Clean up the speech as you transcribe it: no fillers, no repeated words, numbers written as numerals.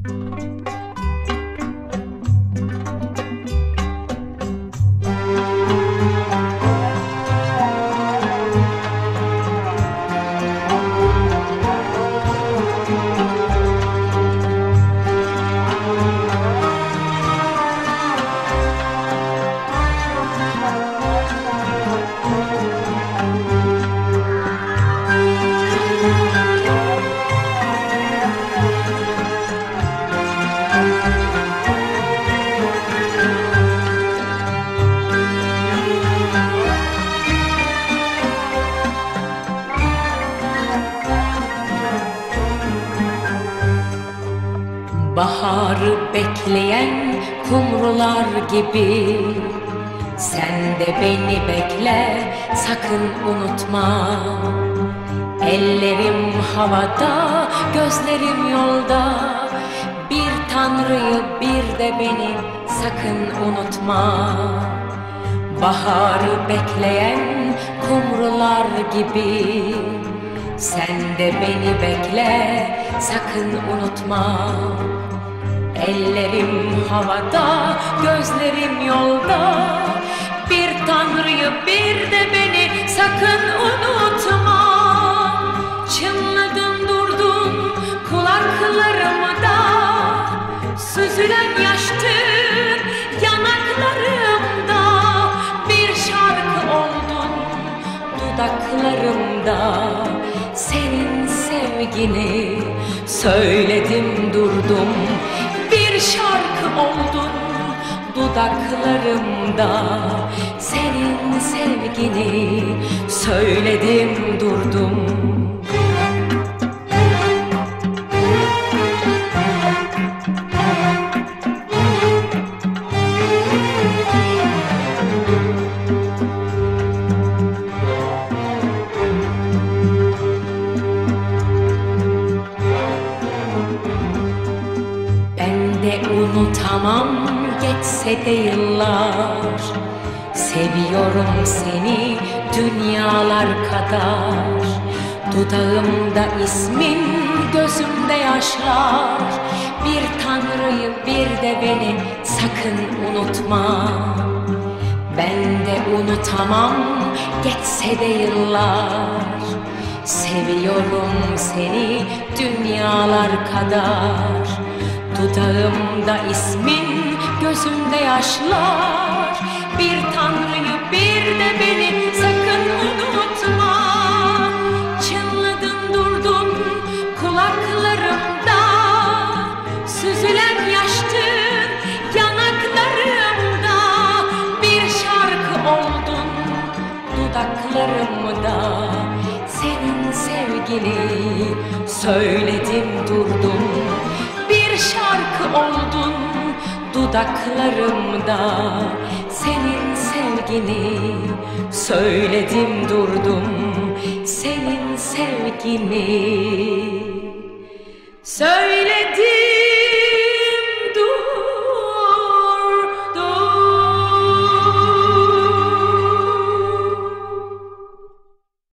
Baharı bekleyen kumrular gibi sen de beni bekle, sakın unutma. Ellerim havada, gözlerim yolda. Bir Tanrı'yı bir de beni sakın unutma. Baharı bekleyen kumrular gibi sen de beni bekle, sakın unutma. Ellerim havada, gözlerim yolda. Bir Tanrı'yı bir de beni sakın unutma. Çınladım durdum kulaklarımda, süzülen yaştır yanaklarımda. Bir şarkı oldun dudaklarımda, senin sevgini söyledim durdum. Bir şarkı oldun dudaklarımda, senin sevgini söyledim durdum. Unutamam geçse de yıllar, seviyorum seni dünyalar kadar. Dudağımda ismin, gözümde yaşlar. Bir Tanrı'yı bir de beni sakın unutma. Ben de unutamam geçse de yıllar, seviyorum seni dünyalar kadar. Dudağımda ismin, gözümde yaşlar. Bir Tanrı'yı bir de beni sakın unutma. Çınladım durdum kulaklarımda, süzülen yaştın yanaklarımda. Bir şarkı oldun dudaklarımda, senin sevgini söyledim durdum. Bir şarkı oldun dudaklarımda, senin sevgini söyledim durdum. Senin sevgini söyledim.